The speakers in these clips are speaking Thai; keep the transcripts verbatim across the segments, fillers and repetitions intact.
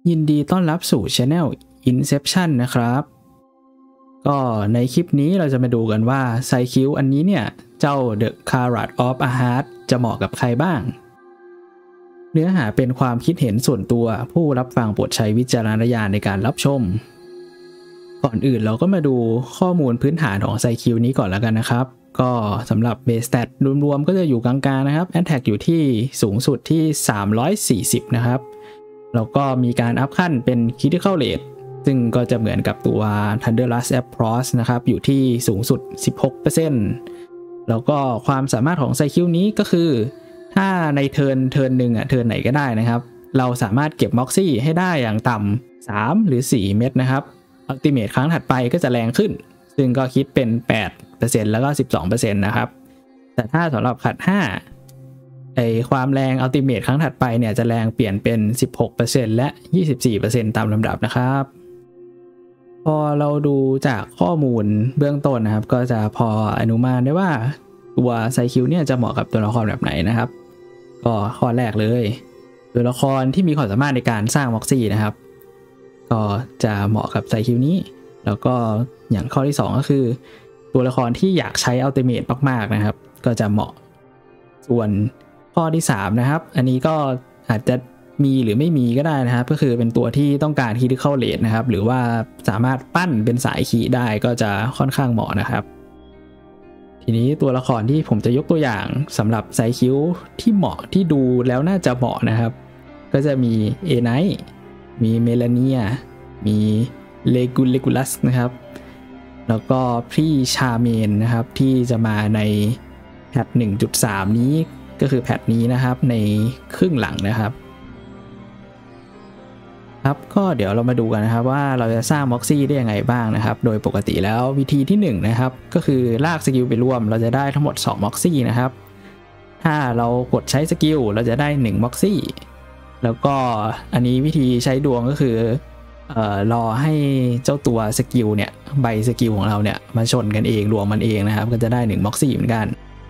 ยินดีต้อนรับสู่ Channel Inception นะครับก็ในคลิปนี้เราจะมาดูกันว่าไซคิวอันนี้เนี่ยเจ้า The Card of a Heart จะเหมาะกับใครบ้างเนื้อหาเป็นความคิดเห็นส่วนตัวผู้รับฟังโปรดใช้วิจารณญาณในการรับชมก่อนอื่นเราก็มาดูข้อมูลพื้นฐานของไซคิวนี้ก่อนแล้วกันนะครับก็สำหรับเบสสแตทรวมๆก็จะอยู่กลางๆนะครับ Attack อยู่ที่สูงสุดที่สามร้อยสี่สิบนะครับแล้วก็มีการอัพขั้นเป็น Critical Rate ซึ่งก็จะเหมือนกับตัว Thunderlust Approach นะครับอยู่ที่สูงสุด สิบหกเปอร์เซ็นต์ แล้วก็ความสามารถของไซคิวนี้ก็คือถ้าในเทิร์นเทิร์นหนึ่งอ่ะเทิร์นไหนก็ได้นะครับเราสามารถเก็บม็อกซี่ให้ได้อย่างต่ำสามหรือสี่เม็ดนะครับอัลติเมทครั้งถัดไปก็จะแรงขึ้นซึ่งก็คิดเป็น แปดเปอร์เซ็นต์ แล้วก็ สิบสองเปอร์เซ็นต์ นะครับแต่ถ้าสำหรับขัดห้าไอความแรงอัลติเมทครั้งถัดไปเนี่ยจะแรงเปลี่ยนเป็น สิบหกเปอร์เซ็นต์ และ ยี่สิบสี่เปอร์เซ็นต์ ตามลำดับนะครับพอเราดูจากข้อมูลเบื้องต้นนะครับก็จะพออนุมานได้ว่าตัวไซคิวเนี่ยจะเหมาะกับตัวละครแบบไหนนะครับก็ข้อแรกเลยตัวละครที่มีความสามารถในการสร้างม็อกซี่นะครับก็จะเหมาะกับไซคิวนี้แล้วก็อย่างข้อที่สองก็คือตัวละครที่อยากใช้อัลติเมทมากๆนะครับก็จะเหมาะส่วนข้อที่สามนะครับอันนี้ก็อาจจะมีหรือไม่มีก็ได้นะครับก็คือเป็นตัวที่ต้องการ Critical Rate นะครับหรือว่าสามารถปั้นเป็นสายขีได้ก็จะค่อนข้างเหมาะนะครับทีนี้ตัวละครที่ผมจะยกตัวอย่างสำหรับไซคิวที่เหมาะที่ดูแล้วน่าจะเหมาะนะครับก็จะมีเอไนท์มีเมลาเนียมีเลกูเลกูลัสนะครับแล้วก็พี่ชาเมนนะครับที่จะมาในแพท หนึ่งจุดสาม นี้ก็คือแพทนี้นะครับในครึ่งหลังนะครับครับก็เดี๋ยวเรามาดูกันนะครับว่าเราจะสร้างม็อกซี่ได้ยังไงบ้างนะครับโดยปกติแล้ววิธีที่หนึ่งนะครับก็คือลากสกิลไปรวมเราจะได้ทั้งหมดสองม็อกซี่นะครับถ้าเรากดใช้สกิลเราจะได้หนึ่งม็อกซี่แล้วก็อันนี้วิธีใช้ดวงก็คือเอ่อรอให้เจ้าตัวสกิลเนี่ยใบสกิลของเราเนี่ยมาชนกันเองรวมมันเองนะครับก็จะได้หนึ่งม็อกซี่เหมือนกัน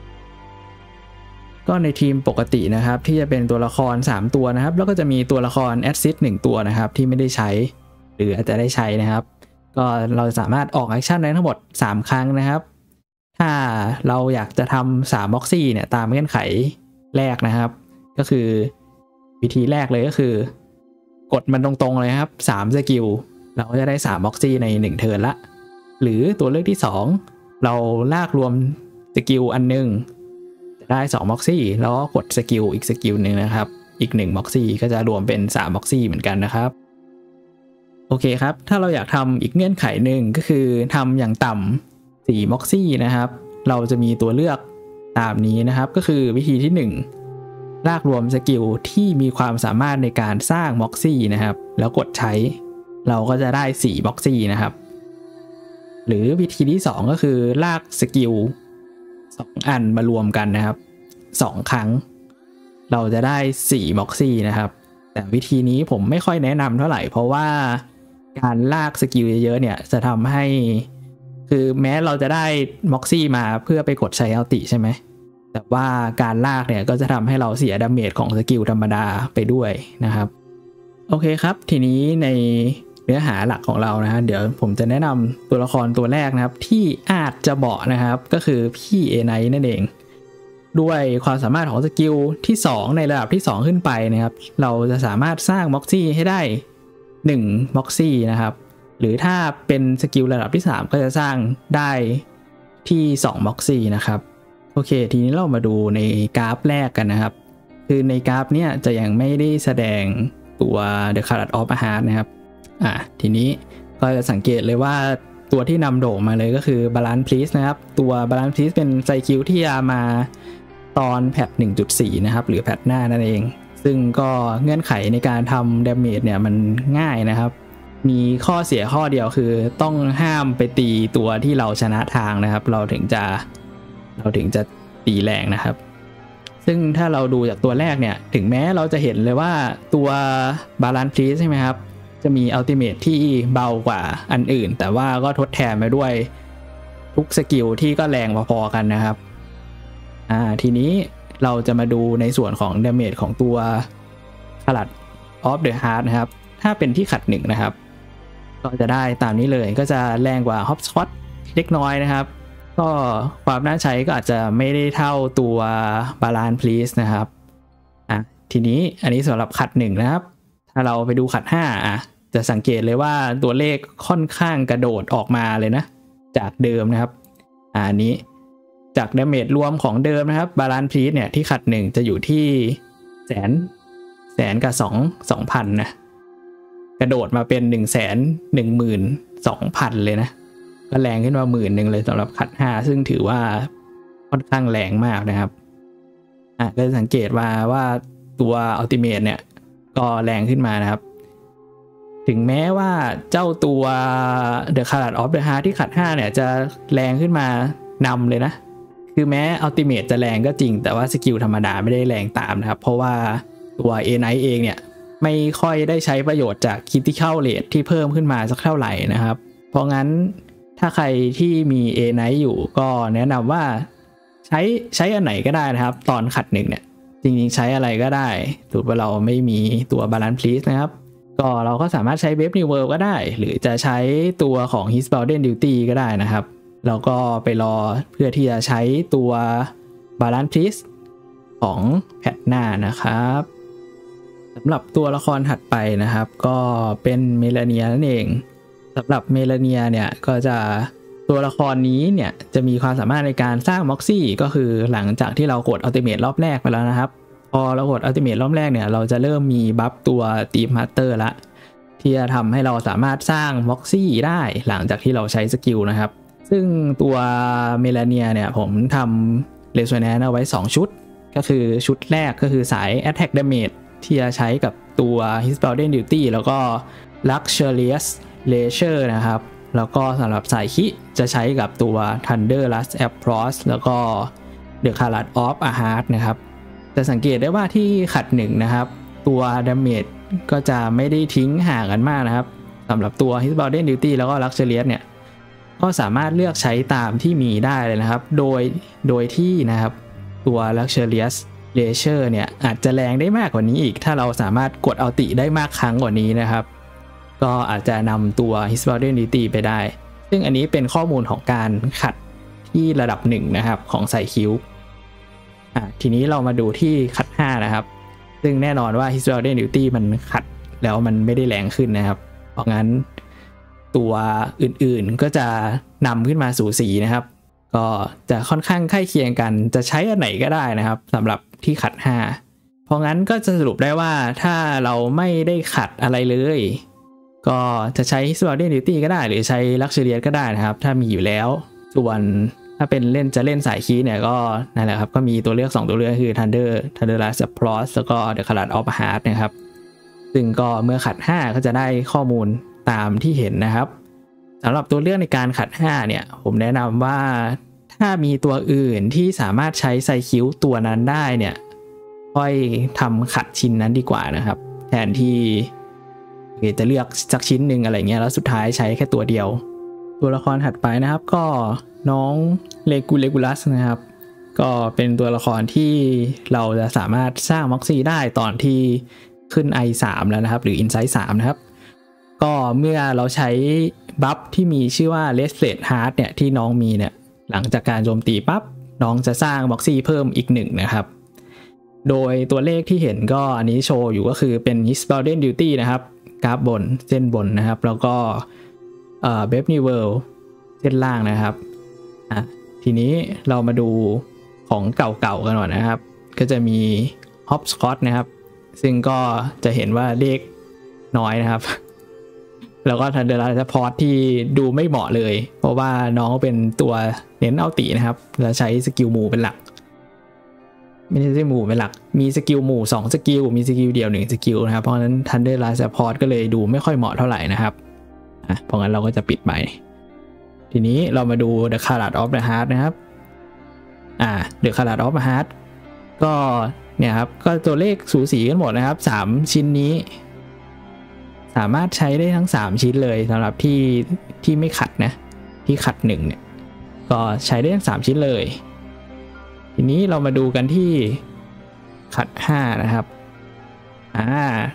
ก็ในทีมปกตินะครับที่จะเป็นตัวละครสามตัวนะครับแล้วก็จะมีตัวละครแอดซิสหนึ่งตัวนะครับที่ไม่ได้ใช้หรืออาจจะได้ใช้นะครับก็เราสามารถออกแอคชั่นได้ทั้งหมดสามครั้งนะครับถ้าเราอยากจะทำสามม็อกซี่เนี่ยตามเงื่อนไขแรกนะครับก็คือวิธีแรกเลยก็คือกดมันตรงๆเลยครับสามสกิลเราก็จะได้สามม็อกซี่ในหนึ่งเทิร์นละหรือตัวเลือกที่สองเราลากรวมสกิลอันนึงจะได้สองม็อกซี่แล้วก็กดสกิลอีกสกิลหนึ่งนะครับอีกหนึ่งม็อกซี่ก็จะรวมเป็นสามม็อกซี่เหมือนกันนะครับโอเคครับถ้าเราอยากทำอีกเงื่อนไขหนึ่งก็คือทำอย่างต่ำสี่ม็อกซี่นะครับเราจะมีตัวเลือกตามนี้นะครับก็คือวิธีที่หนึ่งลากรวมสกิลที่มีความสามารถในการสร้างม็อกซี่นะครับแล้วกดใช้เราก็จะได้สี่ม็อกซี่นะครับหรือวิธีที่สองก็คือลากสกิลสองอันมารวมกันนะครับสองครั้งเราจะได้สี่ม็อกซี่นะครับแต่วิธีนี้ผมไม่ค่อยแนะนำเท่าไหร่เพราะว่าการลากสกิลเยอะๆเนี่ยจะทำให้คือแม้เราจะได้ม็อกซี่มาเพื่อไปกดใช้อัลติใช่ไหมแต่ว่าการลากเนี่ยก็จะทำให้เราเสียดาเมจของสกิลธรรมดาไปด้วยนะครับโอเคครับทีนี้ในเนื้อหาหลักของเรานะฮะเดี๋ยวผมจะแนะนำตัวละครตัวแรกนะครับที่อาจจะเหมาะนะครับก็คือพี่เอไนท์นั่นเองด้วยความสามารถของสกิลที่สองในระดับที่สองขึ้นไปนะครับเราจะสามารถสร้างม็อกซี่ให้ได้หนึ่งม็อกซี่นะครับหรือถ้าเป็นสกิลระดับที่สามก็จะสร้างได้ที่สองม็อกซี่นะครับโอเคทีนี้เรามาดูในกราฟแรกกันนะครับคือในกราฟเนี่ยจะยังไม่ได้แสดงตัว The Card of a Heart นะครับอ่ะทีนี้ก็จะสังเกตเลยว่าตัวที่นำโด่งมาเลยก็คือ Balance Please นะครับตัว Balance Please เป็นไซคิวที่จะมาตอนแพท หนึ่งจุดสี่ นะครับหรือแพทหน้านั่นเองซึ่งก็เงื่อนไขในการทำ damage เนี่ยมันง่ายนะครับมีข้อเสียข้อเดียวคือต้องห้ามไปตีตัวที่เราชนะทางนะครับเราถึงจะเราถึงจะตีแรงนะครับซึ่งถ้าเราดูจากตัวแรกเนี่ยถึงแม้เราจะเห็นเลยว่าตัว Balance Please ใช่ไหมครับจะมีอัลติเมทที่เบากว่าอันอื่นแต่ว่าก็ทดแทนไปด้วยทุกสกิลที่ก็แรงพอๆกันนะครับอ่าทีนี้เราจะมาดูในส่วนของดาเมจของตัว Card of the Heart นะครับถ้าเป็นที่ขัดหนึ่งนะครับก็จะได้ตามนี้เลยก็จะแรงกว่า Hopscotch เล็กน้อยนะครับก็ความน่าใช้ก็อาจจะไม่ได้เท่าตัว Balance Please นะครับอ่ะทีนี้อันนี้สำหรับขัดหนึ่งนะครับถ้าเราไปดูขัดห้าอ่ะจะสังเกตเลยว่าตัวเลขค่อนข้างกระโดดออกมาเลยนะจากเดิมนะครับอ่านี้จากดาเมจรวมของเดิมนะครับ Balance Please เนี่ยที่ขัดหนึ่งจะอยู่ที่แสนแสนกับสองสองพันนะกระโดดมาเป็นหนึ่งแสนหนึ่งหมื่นสองพันเลยนะก็แรงขึ้นมาหมื่นหนึ่งเลยสำหรับขัดห้าซึ่งถือว่าค่อนข้างแรงมากนะครับอ่ะก็สังเกตว่าว่าตัวอัลติเมทเนี่ยก็แรงขึ้นมานะครับถึงแม้ว่าเจ้าตัว The Card of the Heart ที่ขัดห้าเนี่ยจะแรงขึ้นมานำเลยนะคือแม้อัลติเมทจะแรงก็จริงแต่ว่าสกิลธรรมดาไม่ได้แรงตามนะครับเพราะว่าตัว A-Knight เองเนี่ยไม่ค่อยได้ใช้ประโยชน์จาก Critical Rate ที่เพิ่มขึ้นมาสักเท่าไหร่นะครับเพราะงั้นถ้าใครที่มี A-Knight อยู่ก็แนะนำว่าใช้ใช้อันไหนก็ได้นะครับตอนขัดหนึ่งเนี่ยจริงๆใช้อะไรก็ได้ถือว่าเราไม่มีตัว Balance Please นะครับก็เราก็สามารถใช้ Brave New World ก็ได้หรือจะใช้ตัวของ His Bounden Duty ก็ได้นะครับเราก็ไปรอเพื่อที่จะใช้ตัว Balance Please ของแพทหน้านะครับสำหรับตัวละครถัดไปนะครับก็เป็นเมลาเนียนั่นเองสำหรับเมลาเนียเนี่ยก็จะตัวละครนี้เนี่ยจะมีความสามารถในการสร้างม็อกซี่ก็คือหลังจากที่เรากดอัลติเมทรอบแรกไปแล้วนะครับพอเรากดอัลติเมทรอบแรกเนี่ยเราจะเริ่มมีบัฟตัวตีมมาสเตอร์ละที่จะทำให้เราสามารถสร้างม็อกซี่ได้หลังจากที่เราใช้สกิลนะครับซึ่งตัวเมลาเนียเนี่ยผมทำเรโซแนนซ์เอาไว้สองชุดก็คือชุดแรกก็คือสาย Attack Damage ที่จะใช้กับตัว His Bounden Duty แล้วก็ Luxurious Leisure นะครับแล้วก็สำหรับสายคิจะใช้กับตัว Thunder Lust Approach แล้วก็ The Card of the Heart นะครับจะสังเกตได้ว่าที่ขัดหนึ่งนะครับตัว Damage ก็จะไม่ได้ทิ้งห่างกันมากนะครับสำหรับตัว His Bounden Duty แล้วก็ Luxurious เนี่ยก็สามารถเลือกใช้ตามที่มีได้เลยนะครับโดยโดยที่นะครับตัว Luxurious Leisure เนี่ยอาจจะแรงได้มากกว่านี้อีกถ้าเราสามารถกดอัลติได้มากครั้งกว่านี้นะครับก็อาจจะนำตัว His Bounden Duty ไปได้ซึ่งอันนี้เป็นข้อมูลของการขัดที่ระดับหนึ่งนะครับของใส่คิ้วอ่ะทีนี้เรามาดูที่ขัดห้านะครับซึ่งแน่นอนว่า His Bounden Duty มันขัดแล้วมันไม่ได้แรงขึ้นนะครับเพราะงั้นตัวอื่นๆก็จะนำขึ้นมาสู่สีนะครับก็จะค่อนข้างใกล้เคียงกันจะใช้อันไหนก็ได้นะครับสำหรับที่ขัดห้าเพราะงั้นก็จะสรุปได้ว่าถ้าเราไม่ได้ขัดอะไรเลยก็จะใช้ His Bounden Duty ก็ได้หรือใช้ Luxurious ก็ได้นะครับถ้ามีอยู่แล้วส่วนถ้าเป็นเล่นจะเล่นสายคีเนี่ยก็นั่นแหละครับก็มีตัวเลือกสองตัวเลือกคือ Thunder Thunder Lust Approach แล้วก็ The Card of the Heart นะครับซึ่งก็เมื่อขัดห้าก็จะได้ข้อมูลตามที่เห็นนะครับสำหรับตัวเลือกในการขัดห้าเนี่ยผมแนะนำว่าถ้ามีตัวอื่นที่สามารถใช้ไซคิวตัวนั้นได้เนี่ยค่อยทำขัดชิ้นนั้นดีกว่านะครับแทนที่จะเลือกสักชิ้นหนึ่งอะไรเงี้ยแล้วสุดท้ายใช้แค่ตัวเดียวตัวละครถัดไปนะครับก็น้องเลกูเลกูลัสนะครับก็เป็นตัวละครที่เราจะสามารถสร้างม็อกซี่ได้ตอนที่ขึ้น ไอ สาม แล้วนะครับหรือ Insight สามนะครับก็เมื่อเราใช้บัฟที่มีชื่อว่า Restless Heart เนี่ยที่น้องมีเนี่ยหลังจากการโจมตีปั๊บน้องจะสร้างม็อกซี่เพิ่มอีกหนึ่งนะครับโดยตัวเลขที่เห็นก็อันนี้โชว์อยู่ก็คือเป็น His Bounden Duty นะครับกราฟบนเส้นบนนะครับแล้วก็เอ่อ Brave New World เส้นล่างนะครับอ่ะทีนี้เรามาดูของเก่าๆกันหน่อยนะครับก็จะมี Hopscotch นะครับซึ่งก็จะเห็นว่าเลขน้อยนะครับแล้วก็ Thunder Lust Approach ที่ดูไม่เหมาะเลยเพราะว่าน้องเป็นตัวเน้นเอาตินะครับแล้วใช้สกิลหมู่เป็นหลักไม่ใช่หมู่เป็นหลักมีสกิลหมู่สองสกิลมีสกิลเดียวหนึ่งสกิลนะครับเพราะฉะนั้น Thunder Lust Approach ก็เลยดูไม่ค่อยเหมาะเท่าไหร่นะครับอ่ะเพราะงั้นเราก็จะปิดไปทีนี้เรามาดู The Card of the Heart นะครับอ่า The Card of the Heart ก็เนี่ยครับก็ตัวเลขสูสีกันหมดนะครับสามชิ้นนี้สามารถใช้ได้ทั้งสามชิ้นเลยสำหรับที่ที่ไม่ขัดนะที่ขัดหนึ่งเนี่ยก็ใช้ได้ทั้งสามชิ้นเลยทีนี้เรามาดูกันที่ขัดห้านะครับอ่า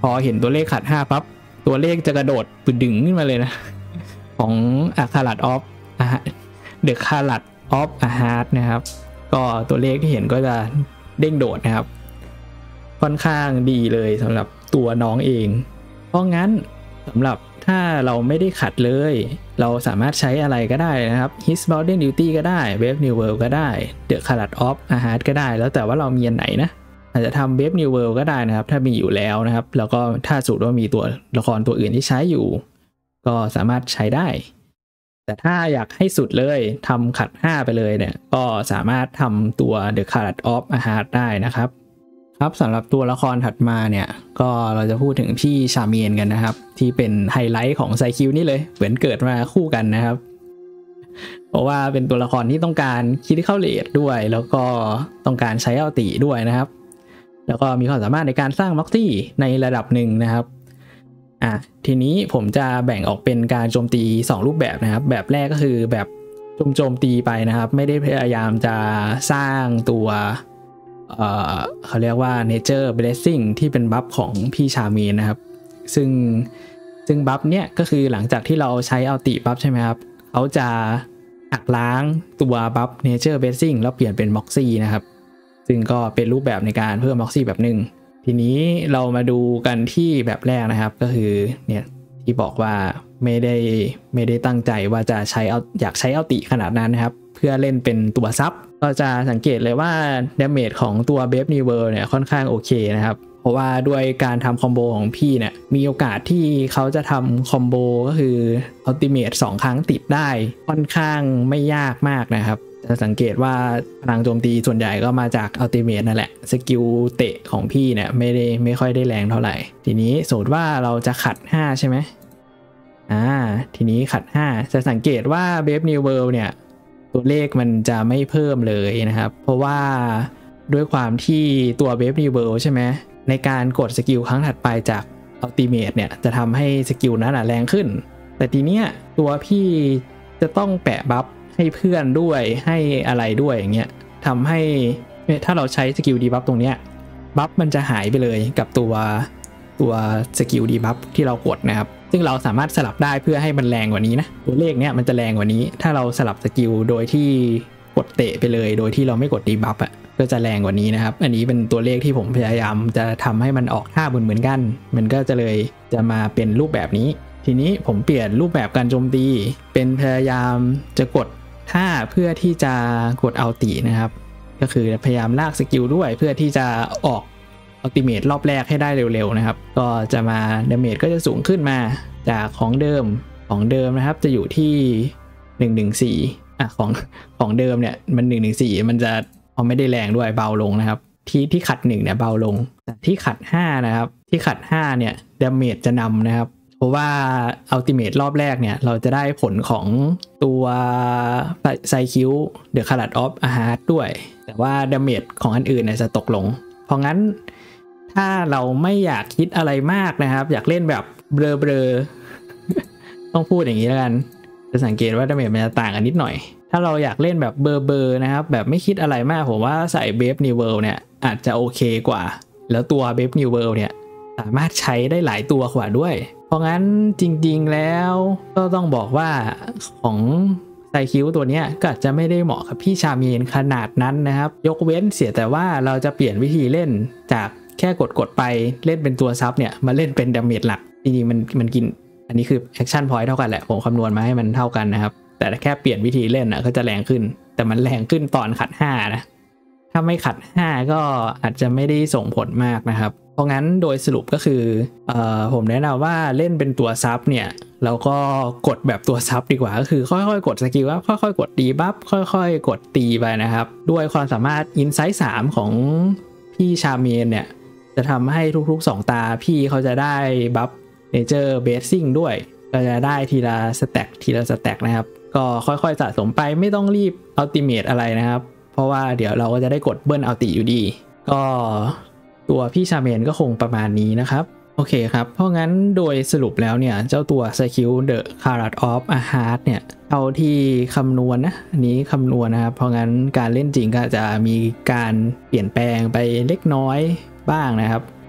พอเห็นตัวเลขขัดห้าปั๊บตัวเลขจะกระโดดปึดึงขึ้นมาเลยนะของอะคารัตออฟเดอะคารัตออฟอาฮาร์ดนะครับก็ตัวเลขที่เห็นก็จะเด้งโดดนะครับค่อนข้างดีเลยสำหรับตัวน้องเองเพราะงั้นสำหรับถ้าเราไม่ได้ขัดเลยเราสามารถใช้อะไรก็ได้นะครับ His Borden Duty ก็ได้ Brave New World ก็ได้ The Card of Ahad ก็ได้แล้วแต่ว่าเรามีอันไหนนะอาจจะทำ Brave New World ก็ได้นะครับถ้ามีอยู่แล้วนะครับแล้วก็ถ้าสูตรว่ามีตัวละครตัวอื่นที่ใช้อยู่ก็สามารถใช้ได้แต่ถ้าอยากให้สุดเลยทำขัดห้าไปเลยเนี่ยก็สามารถทำตัว The Card of Ahad ได้นะครับครับสำหรับตัวละครถัดมาเนี่ยก็เราจะพูดถึงพี่ชาเมียนกันนะครับที่เป็นไฮไลท์ของไซคิวนี่เลยเหมือนเกิดมาคู่กันนะครับเพราะว่าเป็นตัวละครที่ต้องการคิดเข้าเลทด้วยแล้วก็ต้องการใช้อัลติด้วยนะครับแล้วก็มีความสามารถในการสร้างม็อกซี่ในระดับหนึ่งนะครับอ่ะทีนี้ผมจะแบ่งออกเป็นการโจมตีสองรูปแบบนะครับแบบแรกก็คือแบบโจมตีไปนะครับไม่ได้พยายามจะสร้างตัวเอ่อเขาเรียกว่า Nature Blessing ที่เป็นบัฟของพี่ชาเมียนนะครับซึ่งซึ่งบัฟเนี้ยก็คือหลังจากที่เราใช้อัลติบัฟใช่ไหมครับเขาจะหักล้างตัวบัฟ Nature Blessing แล้วเปลี่ยนเป็น Moxie นะครับซึ่งก็เป็นรูปแบบในการเพิ่ม Moxie แบบหนึ่งทีนี้เรามาดูกันที่แบบแรกนะครับก็คือเนี่ยที่บอกว่าไม่ได้ไม่ได้ตั้งใจว่าจะใช้เอาอยากใช้อัลติขนาดนั้นนะครับเพื่อเล่นเป็นตัวซับก็จะสังเกตเลยว่าดาเมจของตัว Brave New World เนี่ยค่อนข้างโอเคนะครับเพราะว่าด้วยการทำคอมโบของพี่เนี่ยมีโอกาสที่เขาจะทำคอมโบก็คืออัลติเมทสองครั้งติดได้ค่อนข้างไม่ยากมากนะครับจะสังเกตว่าพลังโจมตีส่วนใหญ่ก็มาจากอัลติเมทนั่นแหละสกิลเตะของพี่เนี่ยไม่ได้ไม่ค่อยได้แรงเท่าไหร่ทีนี้สมมติว่าเราจะขัดห้าใช่ไหมอ่าทีนี้ขัดห้าจะสังเกตว่า Brave New World เนี่ยตัวเลขมันจะไม่เพิ่มเลยนะครับเพราะว่าด้วยความที่ตัว Brave New World ใช่ไหมในการกดสกิลครั้งถัดไปจากอัลติเมทเนี่ยจะทำให้สกิลนั้นแรงขึ้นแต่ทีเนี้ยตัวพี่จะต้องแปะบัฟให้เพื่อนด้วยให้อะไรด้วยอย่างเงี้ยทำให้ถ้าเราใช้สกิลดีบัฟตรงเนี้ยบัฟมันจะหายไปเลยกับตัวตัวสกิลดีบัฟที่เรากดนะครับซึ่งเราสามารถสลับได้เพื่อให้มันแรงกว่านี้นะตัวเลขเนี้ยมันจะแรงกว่านี้ถ้าเราสลับสกิลโดยที่กดเตะไปเลยโดยที่เราไม่กดดีบัฟอ่ะก็จะแรงกว่านี้นะครับอันนี้เป็นตัวเลขที่ผมพยายามจะทำให้มันออกท่าเหมือนกันมันก็จะเลยจะมาเป็นรูปแบบนี้ทีนี้ผมเปลี่ยนรูปแบบการโจมตีเป็นพยายามจะกดท่าเพื่อที่จะกดอัลตินะครับก็คือพยายามลากสกิลด้วยเพื่อที่จะออกอัลติเมทรอบแรกให้ได้เร็วๆนะครับก็จะมาดาเมจก็จะสูงขึ้นมาจากของเดิมของเดิมนะครับจะอยู่ที่หนึ่ง หนึ่ง สี่อ่ะของของเดิมเนี่ยมันหนึ่ง หนึ่ง สี่มันจะเอาไม่ได้แรงด้วยเบาลงนะครับที่ที่ขัดหนึ่งเนี่ยเบาลงแต่ที่ขัดห้านะครับที่ขัดห้าเนี่ยดาเมจจะนำนะครับเพราะว่าอัลติเมทรอบแรกเนี่ยเราจะได้ผลของตัวไซคิวเดอะคารัตออฟอาฮาร์ดด้วยแต่ว่าดาเมจของอันอื่นเนี่ยจะตกลงเพราะงั้นถ้าเราไม่อยากคิดอะไรมากนะครับอยากเล่นแบบเบลอๆ ต้องพูดอย่างนี้แล้วกันจะสังเกตว่าดาเมจมันจะต่างกันนิดหน่อยถ้าเราอยากเล่นแบบเบลอๆนะครับแบบไม่คิดอะไรมากผมว่าใส่ Brave New World เนี่ยอาจจะโอเคกว่าแล้วตัว Brave New World เนี่ยสามารถใช้ได้หลายตัวกว่าด้วยเพราะงั้นจริงๆแล้วก็ต้องบอกว่าของไซคิวตัวนี้ก็อาจจะไม่ได้เหมาะกับพี่ชาเมียนขนาดนั้นนะครับยกเว้นเสียแต่ว่าเราจะเปลี่ยนวิธีเล่นจากแค่กดๆไปเล่นเป็นตัวซับเนี่ยมาเล่นเป็นดาเมจหลักจริงๆมันมันกินอันนี้คือแอคชั่นพอยต์เท่ากันแหละผมคำนวณมาให้มันเท่ากันนะครับแต่แค่เปลี่ยนวิธีเล่นนะก็จะแรงขึ้นแต่มันแรงขึ้นตอนขัดห้านะถ้าไม่ขัดห้าก็อาจจะไม่ได้ส่งผลมากนะครับเพราะงั้นโดยสรุปก็คือเอ่อผมแนะนำว่าเล่นเป็นตัวซับเนี่ยเราก็กดแบบตัวซับดีกว่าก็คือค่อยๆกดสกิลว่าค่อยๆกดดีบัฟค่อยๆกดตีไปนะครับด้วยความสามารถอินไซต์สามของพี่ชาเมียนเนี่ยจะทำให้ทุกๆสองตาพี่เขาจะได้บัฟเนเจอร์เบสซิ่งด้วยก็จะได้ทีละสแต็กทีละสแต็กนะครับก็ค่อยๆสะสมไปไม่ต้องรีบอัลติเมทอะไรนะครับเพราะว่าเดี๋ยวเราก็จะได้กดเบิ้ลอัลติอยู่ดีก็ตัวพี่ชาเมนก็คงประมาณนี้นะครับโอเคครับเพราะงั้นโดยสรุปแล้วเนี่ยเจ้าตัวสกิล The Card of Ahad เนี่ยเอาที่คำนวณนะอันนี้คำนวณนะครับเพราะงั้นการเล่นจริงก็จะมีการเปลี่ยนแปลงไปเล็กน้อยบ้างนะครับ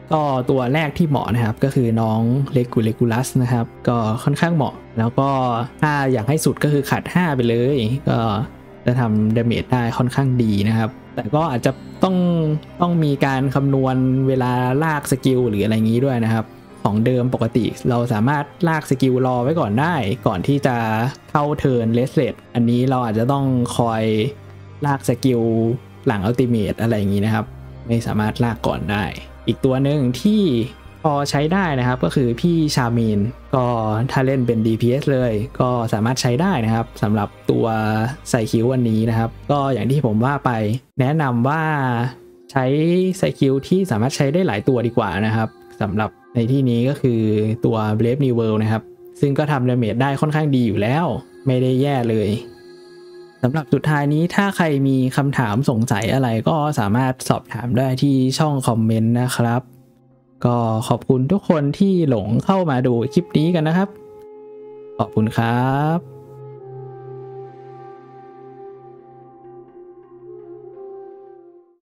ก็ตัวแรกที่เหมาะนะครับก็คือน้องเลกูเลกูลัสนะครับก็ค่อนข้างเหมาะแล้วก็ถ้าอยากให้สุดก็คือขัดห้าไปเลยก็จะทำดาเมจได้ค่อนข้างดีนะครับแต่ก็อาจจะต้องต้องมีการคำนวณเวลาลากสกิลหรืออะไรงี้ด้วยนะครับของเดิมปกติเราสามารถลากสกิลรอไว้ก่อนได้ก่อนที่จะเข้าเทิร์นเลสเลดอันนี้เราอาจจะต้องคอยลากสกิลหลังอัลติเมทอะไรอย่างนี้นะครับไม่สามารถลากก่อนได้อีกตัวหนึ่งที่พอใช้ได้นะครับก็คือพี่ชามีนก็ถ้าเล่นเป็น ดี พี เอส เลยก็สามารถใช้ได้นะครับสำหรับตัวใส่คิวอันนี้นะครับก็อย่างที่ผมว่าไปแนะนำว่าใช้ใส่คิวที่สามารถใช้ได้หลายตัวดีกว่านะครับสำหรับในที่นี้ก็คือตัว Brave New World นะครับซึ่งก็ทำดาเมจได้ค่อนข้างดีอยู่แล้วไม่ได้แย่เลยสำหรับสุดท้ายนี้ถ้าใครมีคำถามสงสัยอะไรก็สามารถสอบถามได้ที่ช่องคอมเมนต์นะครับก็ขอบคุณทุกคนที่หลงเข้ามาดูคลิปนี้กันนะครับขอบคุณครับ